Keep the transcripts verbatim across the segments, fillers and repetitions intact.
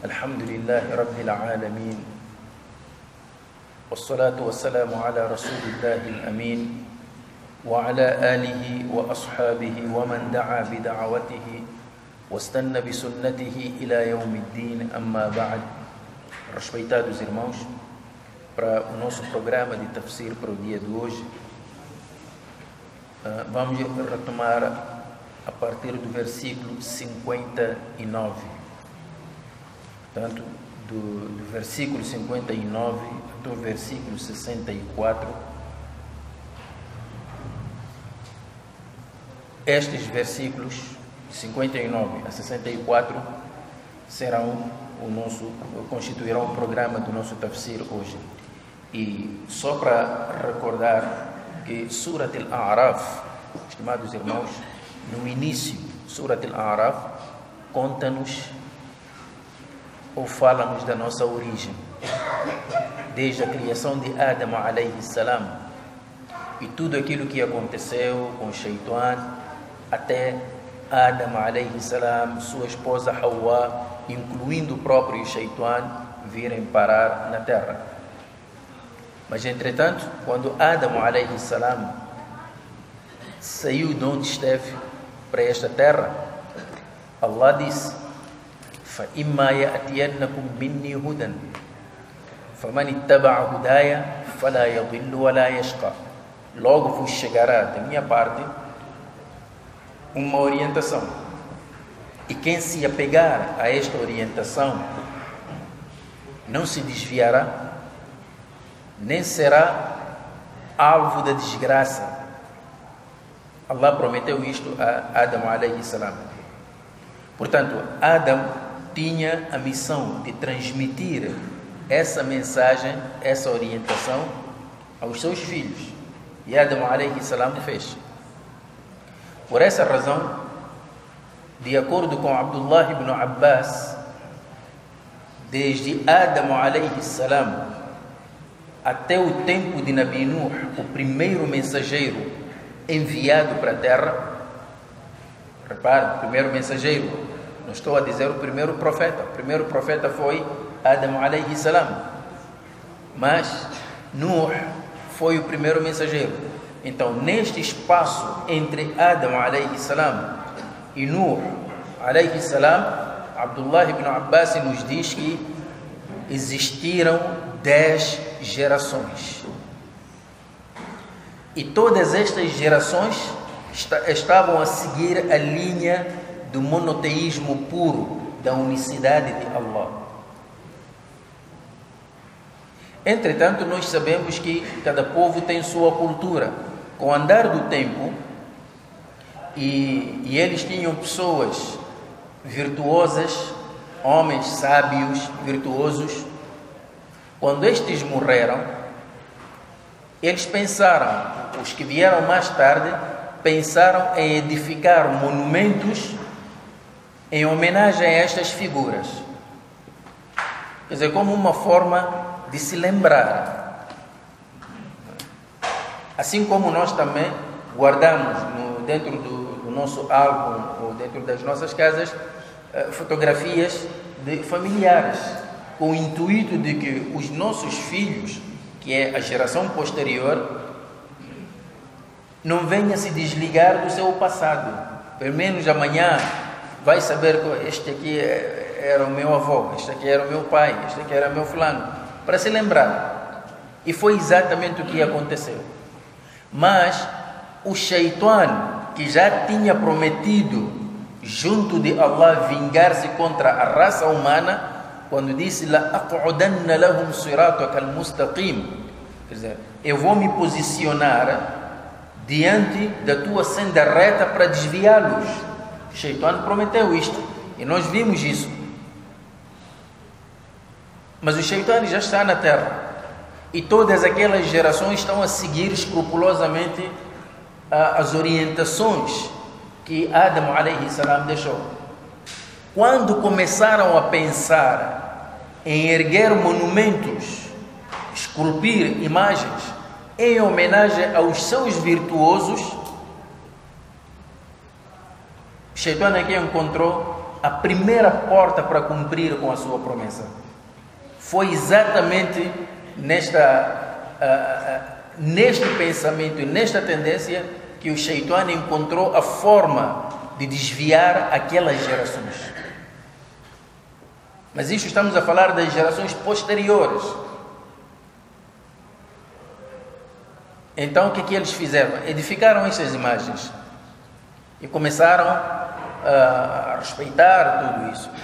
الحمد لله رب العالمين والصلاة والسلام على رسول الله الأمين وعلى آله وأصحابه ومن دعا بدعوته واستنى بسنته إلى يوم الدين. أما بعد. Respeitados irmãos, para o nosso programa de tafsir para o dia de hoje, vamos retomar a partir do versículo cinquenta e nove. Portanto, do, do versículo cinquenta e nove até o versículo sessenta e quatro. Estes versículos, cinquenta e nove a sessenta e quatro, serão o nosso, constituirão o programa do nosso tafsir hoje. E só para recordar que Surat Al-A'raf, estimados irmãos, no início, Surat Al-A'raf conta-nos ou fala-nos da nossa origem, desde a criação de Adam alayhi salam e tudo aquilo que aconteceu com o Shaitan até Adam alayhi salam, sua esposa Hawa, incluindo o próprio Shaitan, virem parar na terra. Mas entretanto, quando Adam alayhi salam saiu de onde esteve para esta terra, Allah disse: فَإِمَّا يَأْتِيَنَّكُمْ مِنِّي هُدًى فَمَنِ اتَّبَعَ هُدَايَ فَلَا يَضِلُّ وَلَا يَشْقَى. Logo vos chegará da minha parte uma orientação, e quem se apegar a esta orientação não se desviará, nem será alvo da desgraça. Allah prometeu isto a Adam alayhi salam. Portanto, Adam tinha a missão de transmitir essa mensagem, essa orientação aos seus filhos, e Adam alayhi salam fez. Por essa razão, de acordo com Abdullah ibn Abbas, desde Adam alayhi salam até o tempo de Nabi Nuh, o primeiro mensageiro enviado para a terra, repare, o primeiro mensageiro, não estou a dizer o primeiro profeta, o primeiro profeta foi Adam alayhi salam, mas Nuh foi o primeiro mensageiro. Então, neste espaço entre Adam alayhi salam e Nuh alayhi salam, Abdullah ibn Abbas nos diz que existiram dez gerações, e todas estas gerações estavam a seguir a linha do monoteísmo puro, da unicidade de Allah. Entretanto, nós sabemos que cada povo tem sua cultura. Com o andar do tempo, e, e eles tinham pessoas virtuosas, homens sábios, virtuosos. Quando estes morreram, eles pensaram, os que vieram mais tarde, pensaram em edificar monumentos em homenagem a estas figuras. Quer dizer, como uma forma de se lembrar. Assim como nós também guardamos no, dentro do, do nosso álbum ou dentro das nossas casas fotografias de familiares, com o intuito de que os nossos filhos, que é a geração posterior, não venha se desligar do seu passado. Pelo menos amanhã vai saber que este aqui era o meu avô, este aqui era o meu pai, este aqui era o meu fulano, para se lembrar. E foi exatamente o que aconteceu. Mas o Shaitan, que já tinha prometido junto de Allah vingar-se contra a raça humana, quando disse لَأَقْعُدَنَّ لَهُمْ صِرَاطَكَ الْمُسْتَقِيمِ, quer dizer, eu vou me posicionar diante da tua senda reta para desviá-los. O Shaitan prometeu isto, e nós vimos isso. Mas o Shaitan já está na terra, e todas aquelas gerações estão a seguir escrupulosamente uh, as orientações que Adam alayhi salam deixou. Quando começaram a pensar em erguer monumentos, esculpir imagens em homenagem aos seus virtuosos, Shaitan aqui encontrou a primeira porta para cumprir com a sua promessa. Foi exatamente nesta, uh, uh, neste pensamento e nesta tendência que o Shaitã encontrou a forma de desviar aquelas gerações. Mas isto estamos a falar das gerações posteriores. Então o que é que eles fizeram? Edificaram estas imagens e começaram a respeitar tudo isso.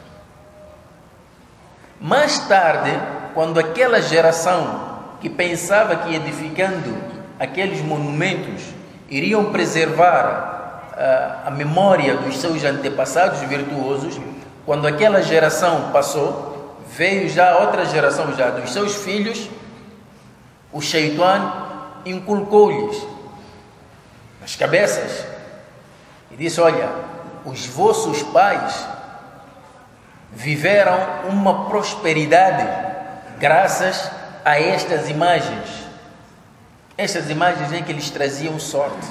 Mais tarde, quando aquela geração que pensava que edificando aqueles monumentos iriam preservar a, a memória dos seus antepassados virtuosos, quando aquela geração passou, veio já outra geração já dos seus filhos, o Shaitã inculcou-lhes nas cabeças e disse: olha, os vossos pais viveram uma prosperidade graças a estas imagens. Estas imagens em que eles traziam sorte.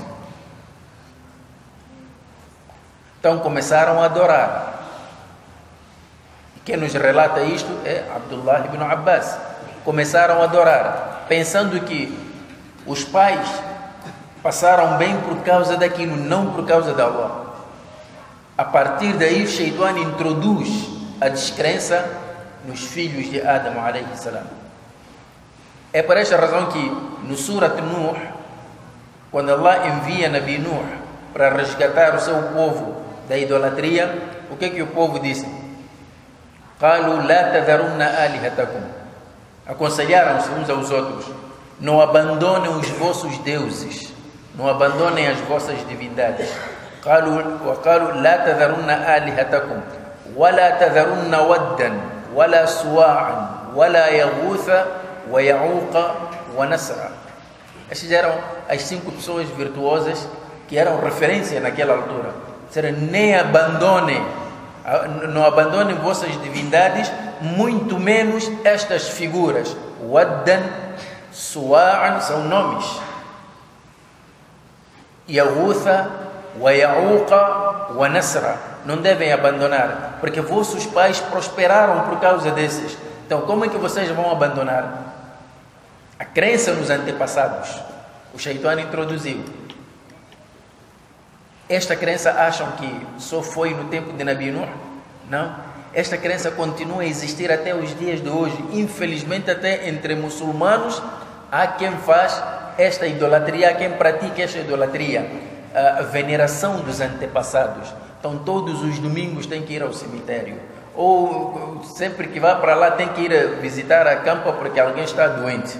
Então começaram a adorar. E quem nos relata isto é Abdullah ibn Abbas. Começaram a adorar, pensando que os pais passaram bem por causa daquilo, não por causa de Allah. A partir daí o Shaitã introduz a descrença nos filhos de Adam alayhi salam. É por esta razão que no Surat Nuh, quando Allah envia Nabi Nuh para resgatar o seu povo da idolatria, o que é que o povo disse? قالوا لا تذرن آلهتكم. Aconselharam-se uns aos outros: não abandonem os vossos deuses, não abandonem as vossas divindades. قالوا وقالوا لا تذرن آلهتكم ولا تذرن ودا ولا سواعا ولا يغوث ويعوق ونسرا. Estas eram as cinco pessoas virtuosas que eram referência naquela altura. Disseram: nem abandonem, não abandonem vossas divindades, muito menos estas figuras. Waddan, Suwa'an são nomes. Yaghutha, Wayauqa, Wanasra. Não devem abandonar, porque vossos pais prosperaram por causa desses. Então, como é que vocês vão abandonar? A crença nos antepassados, o Shaitã introduziu. Esta crença acham que só foi no tempo de Nabi Nuh? Não. Esta crença continua a existir até os dias de hoje. Infelizmente, até entre muçulmanos, há quem faz esta idolatria, há quem pratica esta idolatria, a veneração dos antepassados. Então, todos os domingos tem que ir ao cemitério. Ou sempre que vá para lá tem que ir visitar a campa porque alguém está doente.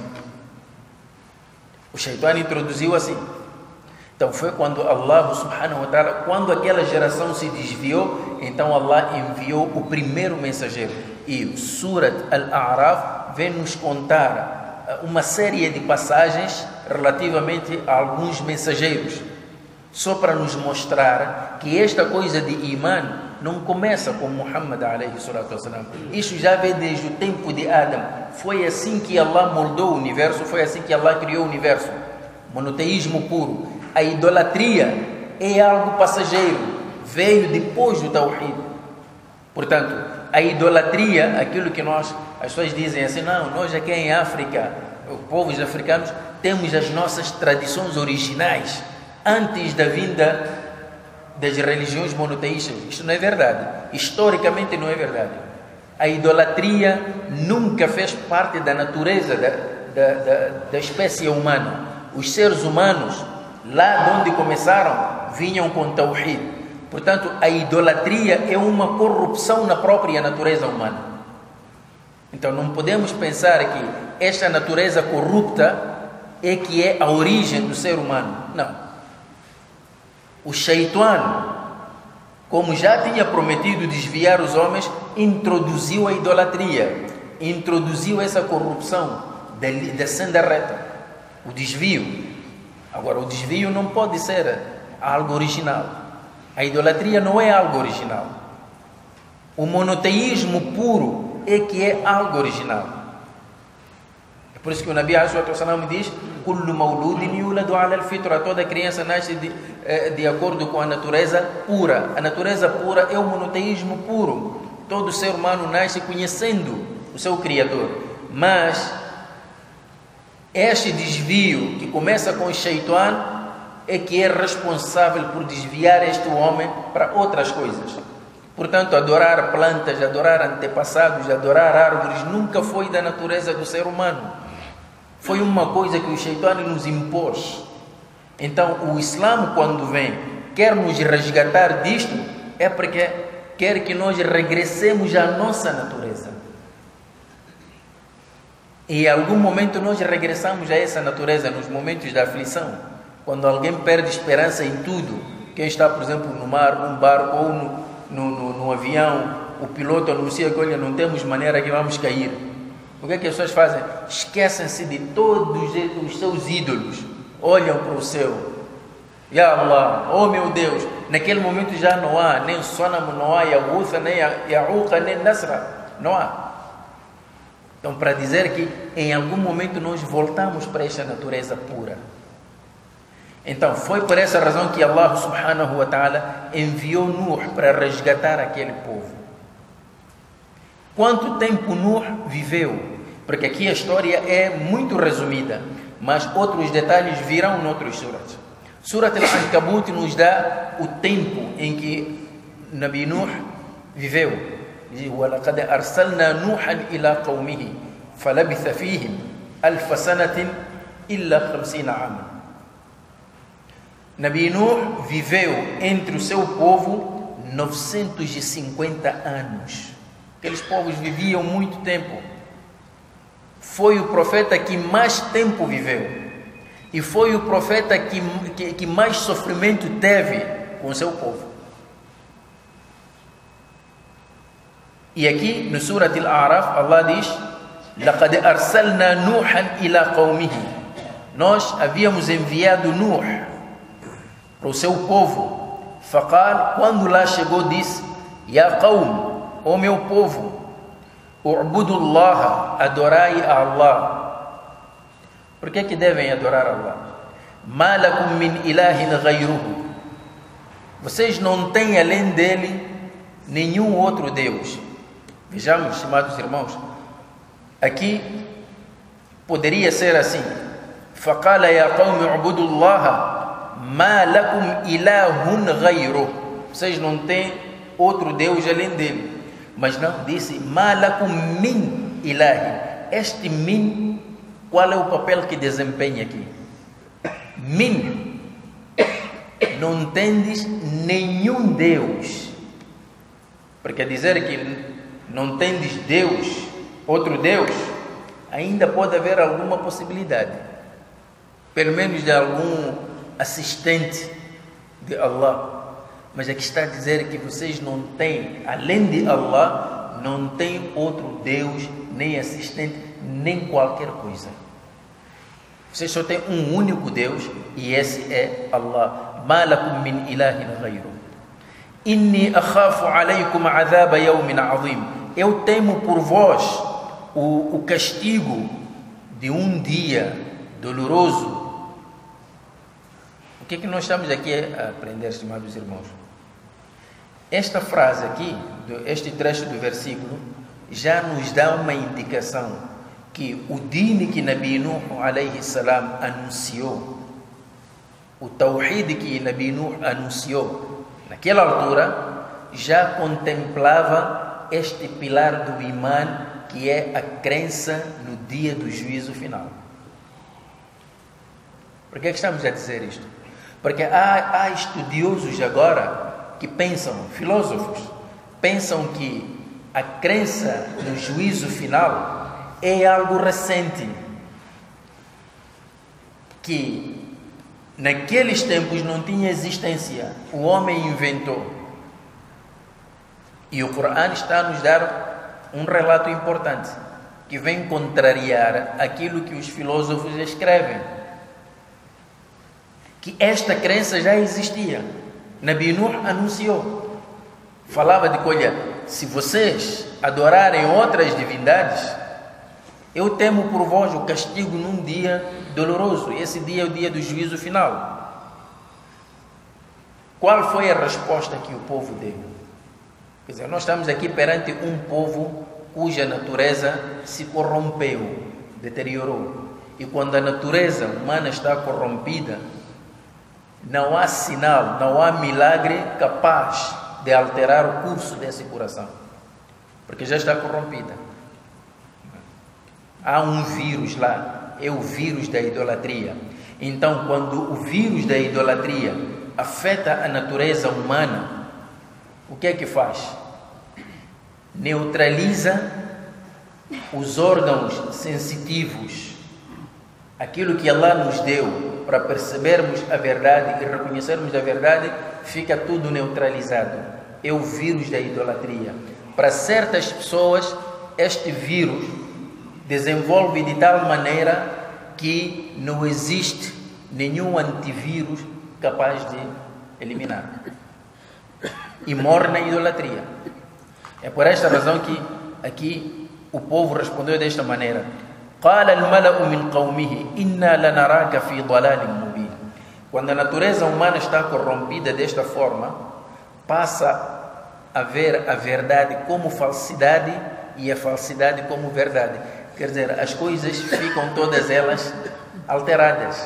O Shaitã introduziu assim. Então foi quando Allah subhanahu wa ta'ala, quando aquela geração se desviou, então Allah enviou o primeiro mensageiro. E Surat Al-A'raf vem nos contar uma série de passagens relativamente a alguns mensageiros, só para nos mostrar que esta coisa de imã não começa com Muhammad alayhi salatu wasalam. Isso já vem desde o tempo de Adam. Foi assim que Allah moldou o universo, foi assim que Allah criou o universo. Monoteísmo puro. A idolatria é algo passageiro, veio depois do Tawhid. Portanto, a idolatria, aquilo que nós, as pessoas dizem assim: não, nós aqui em África, os povos africanos, temos as nossas tradições originais, antes da vinda das religiões monoteístas. Isto não é verdade. Historicamente não é verdade. A idolatria nunca fez parte da natureza da, da, da, da espécie humana. Os seres humanos, lá de onde começaram, vinham com Tawhid. Portanto, a idolatria é uma corrupção na própria natureza humana. Então não podemos pensar que esta natureza corrupta é que é a origem do ser humano. Não. O Shaitã, como já tinha prometido desviar os homens, introduziu a idolatria, introduziu essa corrupção da, da senda reta, o desvio. Agora, o desvio não pode ser algo original. A idolatria não é algo original. O monoteísmo puro é que é algo original. Por isso que o Nabi alayhi wasallam diz: Kullu mauludin yuladu ala al-fitra. Toda criança nasce de, de acordo com a natureza pura. A natureza pura é o monoteísmo puro. Todo ser humano nasce conhecendo o seu Criador. Mas este desvio que começa com o Shaitan é que é responsável por desviar este homem para outras coisas. Portanto, adorar plantas, adorar antepassados, adorar árvores, nunca foi da natureza do ser humano. Foi uma coisa que o Shaitan nos impôs. Então, o Islã, quando vem, quer nos resgatar disto, é porque quer que nós regressemos à nossa natureza. E em algum momento nós regressamos a essa natureza, nos momentos da aflição. Quando alguém perde esperança em tudo, quem está, por exemplo, no mar, num barco ou no, no, no, no avião, o piloto anuncia que, olha, não temos maneira que vamos cair. O que é que as pessoas fazem? Esquecem-se de todos os seus ídolos. Olham para o céu. Ya Allah, oh meu Deus. Naquele momento já não há nem Sonam, não há Yaghutha, nem Ya'uqa, nem Nasra. Não há. Então, para dizer que em algum momento nós voltamos para esta natureza pura. Então, foi por essa razão que Allah subhanahu wa ta'ala enviou Nuh para resgatar aquele povo. Quanto tempo Nuh viveu? Porque aqui a história é muito resumida, mas outros detalhes virão noutros surats. Surat Al-Ankabut nos dá o tempo em que Nabi Nuh viveu. وَلَقَدْ أَرْسَلْنَا نُوحًا إِلَىٰ قَوْمِهِ فَلَبِثَ فِيهِمْ أَلْفَ سَنَةٍ إِلَّا خَمْسِينَ عَامًا. Nabi Nuh viveu entre o seu povo novecentos e cinquenta anos. Aqueles povos viviam muito tempo. Foi o profeta que mais tempo viveu. E foi o profeta que, que, que mais sofrimento teve com o seu povo. E aqui no Surat Al-A'raf, Allah diz: لَقَدْ أَرْسَلْنَا نُوحًا إِلَىٰ قَوْمِهِ. Nós havíamos enviado Nuh para o seu povo. فَقَالْ, quando lá chegou, disse: يَا قَوْمِ, ó meu povo, u'budu Allah, adorai a Allah. Por que que devem adorar Allah? مَا لَكُم مِّنْ إِلَهٍ غَيْرُهُ. Vocês não têm além dele nenhum outro Deus. Vejamos, estimados irmãos, aqui poderia ser assim: فَقَالَ يَا قَوْمِ اعْبُدُوا اللَّهَ مَا لَكُمْ إِلَهٌ غَيْرُهُ. Vocês não têm outro Deus além dele. Mas não, disse مَا لَكُمْ مِنْ إِلَهٍ. Este min, qual é o papel que desempenha aqui? Min, não tendes nenhum Deus. Porque dizer que não tendes Deus, outro Deus, ainda pode haver alguma possibilidade, pelo menos de algum assistente de Allah. Mas aqui está a dizer que vocês não têm, além de Allah, não tem outro Deus, nem assistente, nem qualquer coisa. Vocês só têm um único Deus, e esse é Allah. مَا لَكُم مِّنْ إِلَهٍ غَيْرُهُ إِنِّي أَخَافُ عَلَيْكُمْ عَذَابَ يَوْمٍ عَظِيمٍ. Eu temo por vós o, o castigo de um dia doloroso. O que é que nós estamos aqui a aprender, estimados irmãos? Esta frase aqui, este trecho do versículo, já nos dá uma indicação que o dini que Nabi Nuh alayhi salam anunciou, o tawhid que Nabi Nuh anunciou, naquela altura, já contemplava este pilar do Iman, que é a crença no dia do juízo final. Por que estamos a dizer isto? Porque há, há estudiosos agora que pensam, filósofos, pensam que a crença no juízo final é algo recente, que naqueles tempos não tinha existência, o homem inventou. E o Corão está a nos dar um relato importante, que vem contrariar aquilo que os filósofos escrevem, que esta crença já existia. Nabi Nuh anunciou, falava de que, olha, se vocês adorarem outras divindades, Eu temo por vós o castigo num dia doloroso. Esse dia é o dia do juízo final. Qual foi a resposta que o povo deu? Quer dizer, nós estamos aqui perante um povo cuja natureza se corrompeu, deteriorou. E quando a natureza humana está corrompida, não há sinal, não há milagre capaz de alterar o curso desse coração, porque já está corrompida. Há um vírus lá, é o vírus da idolatria. Então, quando o vírus da idolatria afeta a natureza humana, o que é que faz? Neutraliza os órgãos sensitivos, aquilo que Allah nos deu para percebermos a verdade e reconhecermos a verdade, fica tudo neutralizado. É o vírus da idolatria. Para certas pessoas, este vírus desenvolve de tal maneira que não existe nenhum antivírus capaz de eliminar. E morre na idolatria. É por esta razão que aqui o povo respondeu desta maneira: قال الملأ من قومه إنا لنراك في ضلال مبين. Quando a natureza humana está corrompida desta forma, passa a ver a verdade como falsidade e a falsidade como verdade. Quer dizer, as coisas ficam todas elas alteradas.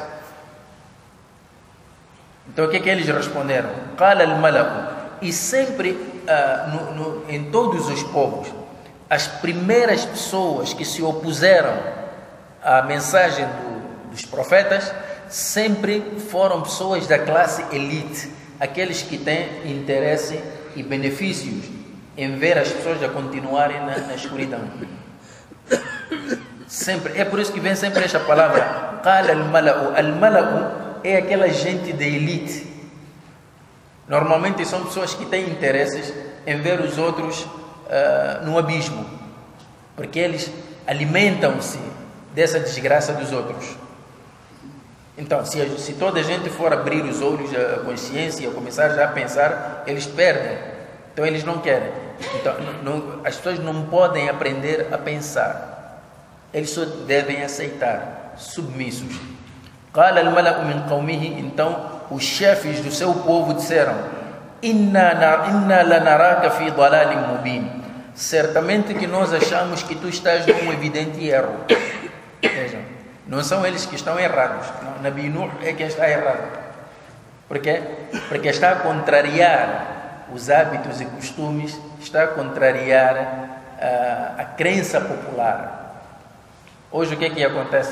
Então o que é que eles responderam? قال الملأ. E sempre uh, no, no, em todos os povos, as primeiras pessoas que se opuseram à mensagem do, dos profetas sempre foram pessoas da classe elite, aqueles que têm interesse e benefícios em ver as pessoas a continuarem na, na escuridão. Sempre, é por isso que vem sempre esta palavra قال الملأ. Al-mala'u é aquela gente de elite. Normalmente são pessoas que têm interesses em ver os outros uh, no abismo, porque eles alimentam-se dessa desgraça dos outros. Então, se, se toda a gente for abrir os olhos, a consciência, a começar já a pensar, eles perdem. Então, eles não querem. Então, não, as pessoas não podem aprender a pensar. Eles só devem aceitar, submissos. قال الملأ من قومه. Então, os chefes do seu povo disseram: Inna lanaraka fi dalalin mubin. Certamente que nós achamos que tu estás num evidente erro. Vejam, não são eles que estão errados. Nabi Nuh é quem está errado. Por quê? Porque está a contrariar os hábitos e costumes, está a contrariar a, a crença popular. Hoje o que é que acontece?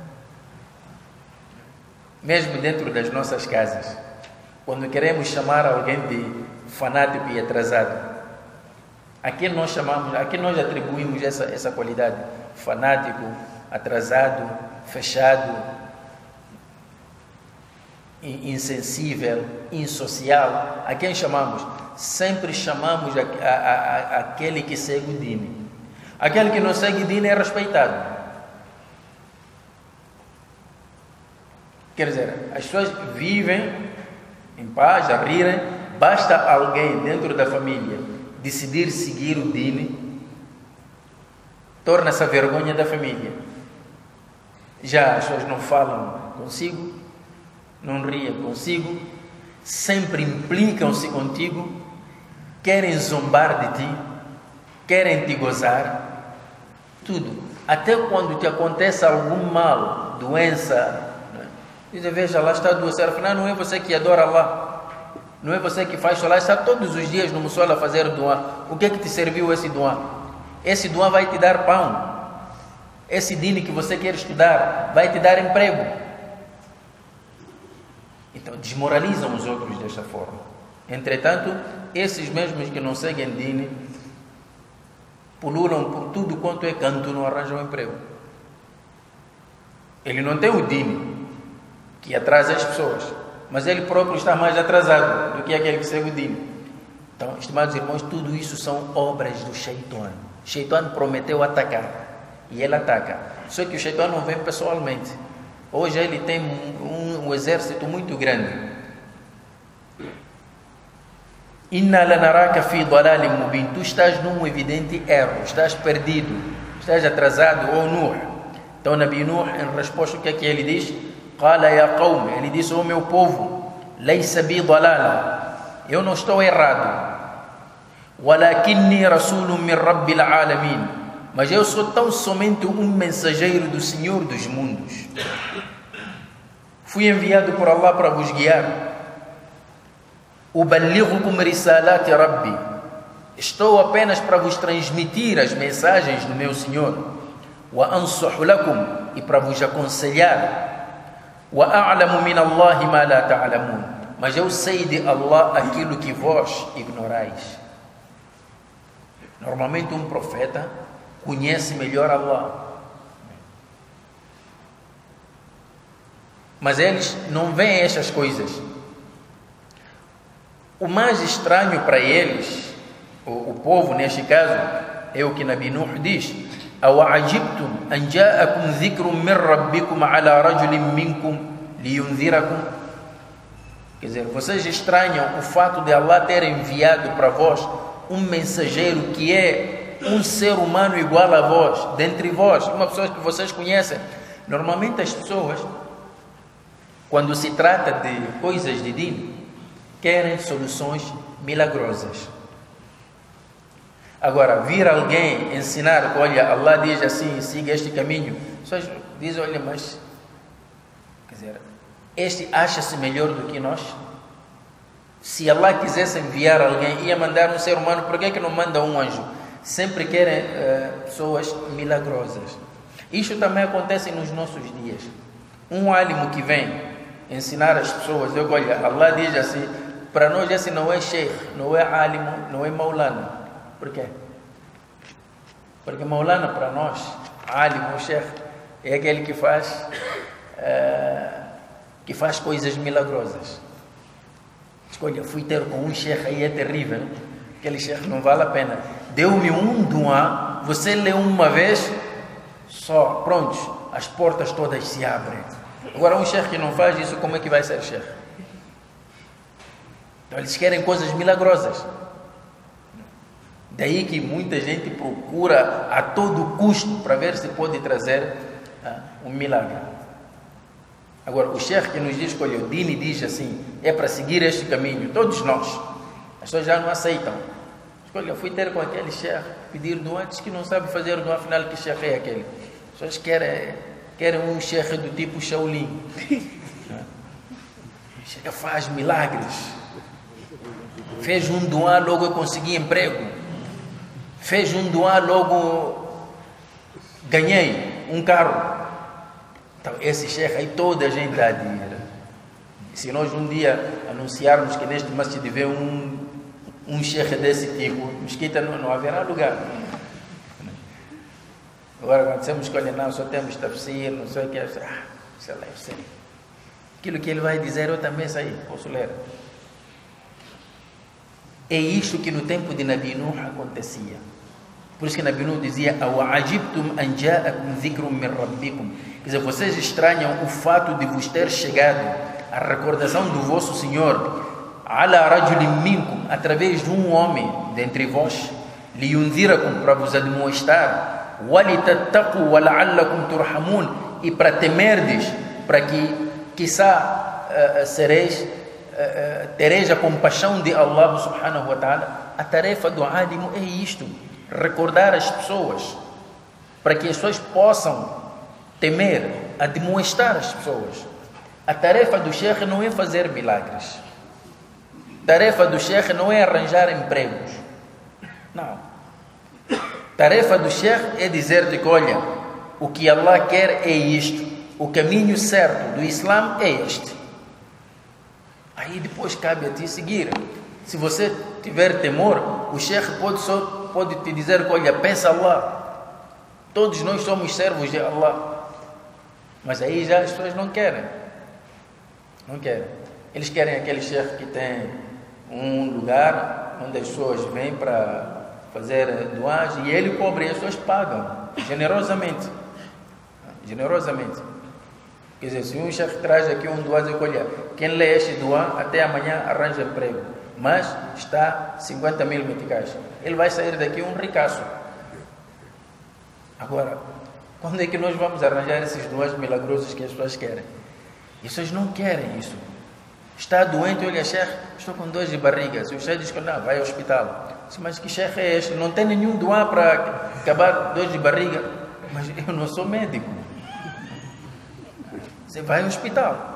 Mesmo dentro das nossas casas, quando queremos chamar alguém de fanático e atrasado, aqui nós chamamos, aqui nós atribuímos essa, essa qualidade: fanático, atrasado, fechado, insensível, insocial. A quem chamamos? Sempre chamamos a, a, a, aquele que segue o dini. Aquele que não segue o dini é respeitado. Quer dizer, as pessoas vivem em paz, a rirem. Basta alguém dentro da família decidir seguir o dini, torna-se a vergonha da família. Já as pessoas não falam consigo, não riem consigo, sempre implicam-se contigo, querem zombar de ti, querem te gozar, tudo. Até quando te acontece algum mal, doença, diz: veja, lá está a doença. Afinal, não é você que adora Allah, não é você que faz salat, está todos os dias no mussol a fazer dua. O que é que te serviu esse dua? Esse dua vai te dar pão. Esse dini que você quer estudar vai te dar emprego. Então desmoralizam os outros desta forma. Entretanto, esses mesmos que não seguem dini pululam por tudo quanto é canto, não arranjam emprego. Ele não tem o dini que atrasa as pessoas, mas ele próprio está mais atrasado do que aquele que segue o dini. Então, estimados irmãos, tudo isso são obras do Shaitan. O Shaitan prometeu atacar e ele ataca. Só que o Shaitan não vem pessoalmente. Hoje ele tem um, um exército muito grande. Inna lanaraka fi dalalin mubin. Tu estás num evidente erro, estás perdido, esteja atrasado, ou Nuh. Então Nabi Nuh, em resposta, o que é que ele diz? Qala ya qawm, ele disse, o meu povo, laysa bi dalala, eu não estou errado, walakinni rasulun min rabbil alamin, mas eu sou tão somente um mensageiro do Senhor dos mundos. Fui enviado por Allah para vos guiar. Uballighukum risalati rabbi, estou apenas para vos transmitir as mensagens do meu Senhor. Wa ansuhu lakum, e para vos aconselhar. Wa a'lamu min Allahi ma la ta'lamun, mas eu sei de Allah aquilo que vós ignorais. Normalmente um profeta conhece melhor Allah, mas eles não veem estas coisas. O mais estranho para eles, o, o povo neste caso, é o que Nabi Nuh diz: awa'ajibtum an ja'akum dhikrun min rabbikum ala rajulin minkum liyunzirakum. Quer dizer, vocês estranham o fato de Allah ter enviado para vós um mensageiro que é um ser humano igual a vós, dentre vós, uma pessoa que vocês conhecem. Normalmente as pessoas, quando se trata de coisas de din, querem soluções milagrosas. Agora, vir alguém ensinar que, olha, Allah diz assim, siga este caminho, pessoas dizem, olha, mas, quer dizer, este acha-se melhor do que nós? Se Allah quisesse enviar alguém, ia mandar um ser humano, por que é que não manda um anjo? Sempre querem uh, pessoas milagrosas. Isto também acontece nos nossos dias. Um álimo que vem ensinar as pessoas, eu, olha, Allah diz assim, para nós esse não é sheikh, não é álimo, não é maulana. Por quê? Porque maulana para nós, álimo, sheikh, é aquele que faz, uh, que faz coisas milagrosas. Olha, fui ter com um sheikh aí, é terrível, aquele sheikh não vale a pena. Deu-me um duá, você lê uma vez, só, prontos, as portas todas se abrem. Agora um sheikh que não faz isso, como é que vai ser sheikh? Então eles querem coisas milagrosas. Daí que muita gente procura a todo custo para ver se pode trazer ah, um milagre. Agora, o sheikh que nos diz, olha, o Dini diz assim, é para seguir este caminho, todos nós, as pessoas já não aceitam. Olha, eu fui ter com aquele sheikh, pedir doa, diz que não sabe fazer doa, afinal que sheikh é aquele? As pessoas querem, querem um sheikh do tipo Shaolin. O sheikh faz milagres. Fez um doa, logo eu consegui emprego. Fez um doa, logo ganhei um carro. Então, esse sheikh aí toda a gente dá dinheiro. Se nós um dia anunciarmos que neste masjid vê um, um sheikh desse tipo, mesquita não, não haverá lugar. Agora, quando dissemos que, olha, não, só temos tafsir, não sei o que, ah, sei lá, eu sei. Aquilo que ele vai dizer, eu também sei, posso ler. É isto que no tempo de Nabi Nuh acontecia. Por isso que Nabi Nuh dizia, awa'ajibtum an ja'akum dhikrun min rabbikum. Quer dizer, vocês estranham o fato de vos ter chegado a recordação do vosso Senhor, ala rajulin minkum, através de um homem dentre vós, liyunzirakum, para vos admoestar, walitattaqu wa la'allakum turhamun, e para temerdes, para que, quiçá, uh, sereis, uh, uh, tereis a compaixão de Allah subhanahu wa ta'ala. A tarefa do álimo é isto, recordar as pessoas, para que as pessoas possam temer, admoestar as pessoas. A tarefa do sheikh não é fazer milagres. A tarefa do sheikh não é arranjar empregos. Não. A tarefa do sheikh é dizer-te que, olha, o que Allah quer é isto. O caminho certo do Islã é este. Aí depois cabe a ti seguir. Se você tiver temor, o sheikh pode, só, pode te dizer que, olha, pensa Allah. Todos nós somos servos de Allah. Mas aí já as pessoas não querem. Não querem. Eles querem aquele sheikh que tem um lugar onde as pessoas vêm para fazer doagem e ele cobra e as pessoas pagam generosamente. Generosamente. Quer dizer, se um sheikh traz aqui um doagem, olha, quem lê este doá até amanhã arranja emprego, mas está cinquenta mil meticais. Ele vai sair daqui um ricaço. Agora, quando é que nós vamos arranjar esses dois milagrosos que as pessoas querem? E as pessoas não querem isso. Está doente, olha, Sheikh, estou com dor de barriga. Se o Sheikh diz que não, vai ao hospital. Mas que Sheikh é este? Não tem nenhum doá para acabar dor de barriga. Mas eu não sou médico. Você vai ao hospital.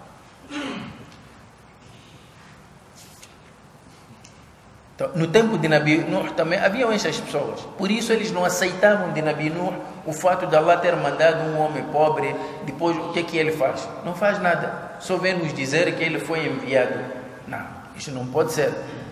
Então, no tempo de Nabi Nuh também haviam essas pessoas. Por isso eles não aceitavam de Nabi Nuh o fato de Allah ter mandado um homem pobre. Depois o que é que ele faz? Não faz nada. Só vem nos dizer que ele foi enviado. Não, isso não pode ser.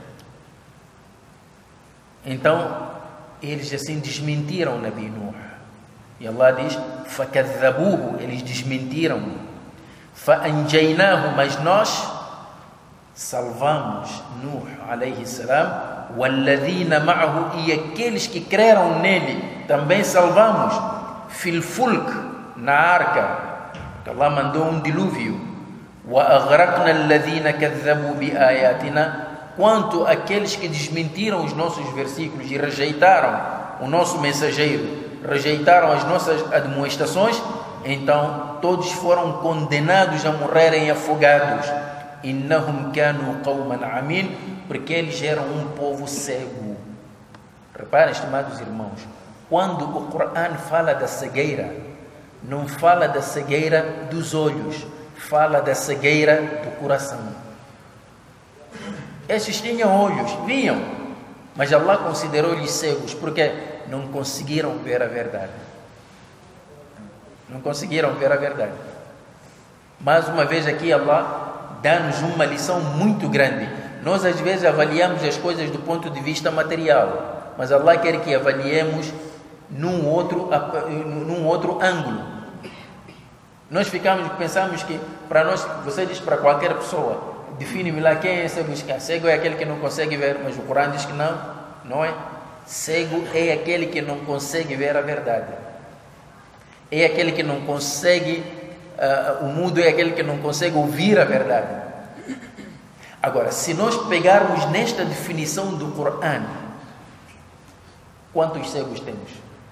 Então eles assim desmentiram Nabi Nuh. E Allah diz: فَكَذَّبُوهُ, eles desmentiram. فَأَنْجَيْنَاهُ, mas nós salvamos Nuh alayhi salam, وَالَّذِينَ مَعَهُ, e aqueles que creram nele também salvamos. Fil fulk, na arca, Allah mandou um dilúvio. وَأَغْرَقْنَا الَّذِينَ كَذَّبُوا بِآيَاتِنَا, quanto aqueles que desmentiram os nossos versículos e rejeitaram o nosso mensageiro, rejeitaram as nossas admoestações, então todos foram condenados a morrerem afogados. Innahum kanu qawman amin, porque eles eram um povo cego. Reparem, estimados irmãos, quando o Coran fala da cegueira, não fala da cegueira dos olhos, fala da cegueira do coração. Esses tinham olhos, viam, mas Allah considerou-lhes cegos, porque não conseguiram ver a verdade. Não conseguiram ver a verdade. Mais uma vez aqui Allah dá-nos uma lição muito grande. Nós às vezes avaliamos as coisas do ponto de vista material, mas Allah quer que avaliemos num outro, num outro ângulo. Nós ficamos, pensamos que para nós, você diz para qualquer pessoa, define-me lá quem é cego. Cego é aquele que não consegue ver, mas o Corão diz que não, não é? Cego é aquele que não consegue ver a verdade. É aquele que não consegue, uh, o mudo é aquele que não consegue ouvir a verdade. Agora, se nós pegarmos nesta definição do Corão, quantos cegos temos?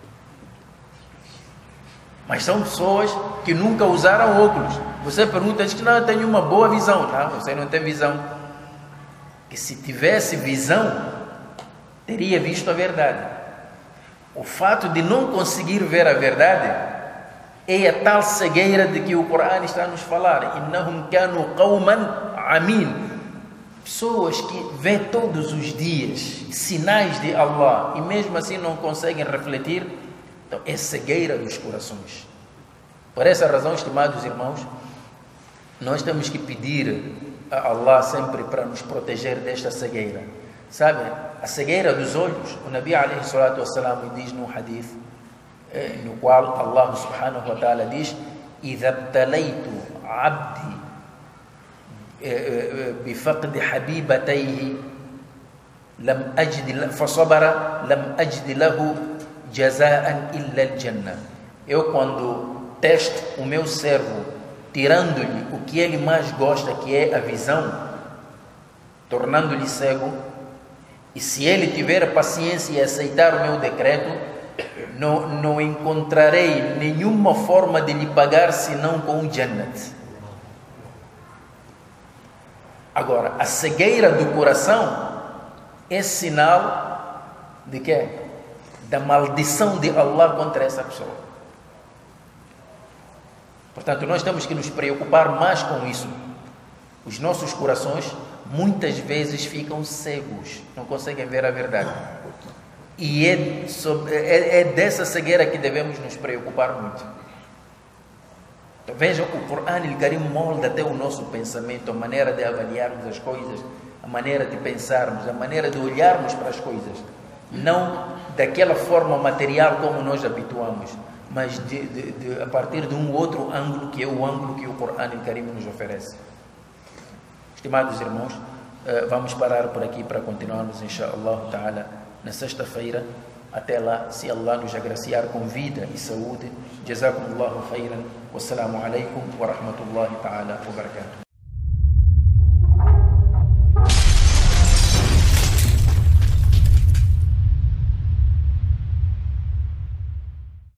Mas são pessoas que nunca usaram óculos. Você pergunta, diz que não, eu tenho uma boa visão. Não, você não tem visão. Que se tivesse visão, teria visto a verdade. O fato de não conseguir ver a verdade é a tal cegueira de que o Corão está a nos falar. Innahum kanu qawman amin. Pessoas que vêem todos os dias sinais de Allah e mesmo assim não conseguem refletir. Então é cegueira dos corações. Por essa razão, estimados irmãos, nós temos que pedir a Allah sempre para nos proteger desta cegueira. Sabe, a cegueira dos olhos, o Nabi alayhi salatu wassalam diz no hadith, no qual Allah subhanahu wa ta'ala diz: إِذَا ابْتَلَيْتُ عَبْدِي بِفَقْدِ حَبِيبَتَيْهِ لَمْ أَجْدِ فَصَبَرَ لَمْ أَجْدِ لَهُ جَزَاءً إِلَّا الْجَنَّةِ. Eu, quando testo o meu servo, tirando-lhe o que ele mais gosta, que é a visão, tornando-lhe cego, e se ele tiver paciência e aceitar o meu decreto, não, não encontrarei nenhuma forma de lhe pagar senão com o Jannat. Agora, a cegueira do coração é sinal de quê? Da maldição de Allah contra essa pessoa. Portanto, nós temos que nos preocupar mais com isso. Os nossos corações muitas vezes ficam cegos, não conseguem ver a verdade. E é, sobre, é, é dessa cegueira que devemos nos preocupar muito. Então, vejam, o Corão Al-Karim molda até o nosso pensamento, a maneira de avaliarmos as coisas, a maneira de pensarmos, a maneira de olharmos para as coisas. Não daquela forma material como nós habituamos, mas de, de, de, a partir de um outro ângulo, que é o ângulo que o Corão Al-Karim nos oferece. Estimados irmãos, vamos parar por aqui para continuarmos, inshallah ta'ala, na sexta-feira. Até lá, se Allah nos agraciar com vida e saúde. Jazakumullahu khairan. Wassalamu alaikum wa rahmatullahi ta'ala wa barakatuh.